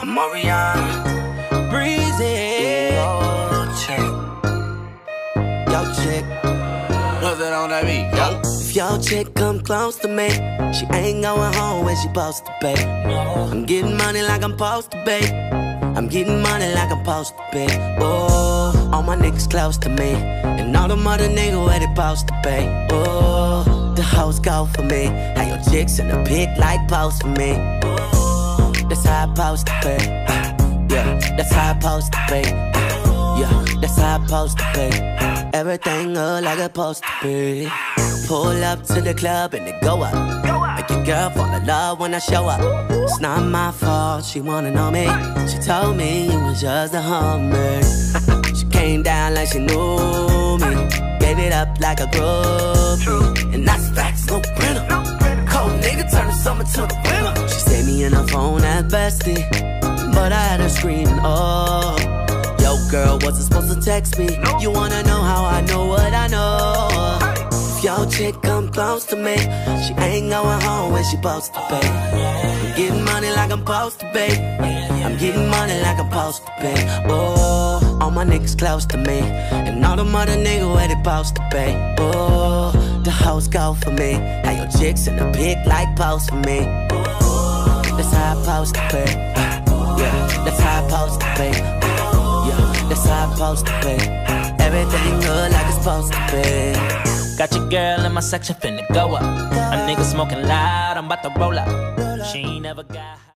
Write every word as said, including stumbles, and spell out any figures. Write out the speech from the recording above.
Marion, Breezy, yo chick, yo chick. What's that on that beat, yo? If your chick come close to me, she ain't going home when she supposed to be. I'm getting money like I'm supposed to be. I'm getting money like I'm supposed to be. Oh, all my niggas close to me, and all them other niggas where they supposed to be. Oh, the hoes go for me. How your chicks in the pic like post for me. Oh, that's how I supposed to be. Yeah, that's how I supposed to be. Yeah, that's how I supposed to be. Everything look like it's supposed to be. Pull up to the club and it go up. Make your girl fall in love when I show up. It's not my fault, she wanna know me. She told me you was just a hummer. She came down like she knew me. Gave it up like a groupie. And that's facts, no printer. Cold nigga turn the summer to the winter. She saved me in her phone at bestie, but I had her screaming, oh. Yo girl, wasn't supposed to text me. You wanna know how I know what I know. If your chick come close to me, she ain't going home when she supposed to be. I'm getting money like I'm supposed to be. I'm getting money like I'm supposed to be. Oh, all my niggas close to me, and all them other niggas where they supposed to be. Oh, the hoes go for me. How your chicks in the pic like post for me. Oh, that's how I supposed to be. Yeah, that's how I supposed to be. Yeah, that's how I supposed to be. Everything look like it's supposed to be. Got your girl in my section finna go up. A nigga smoking loud, I'm about to roll up. She ain't never got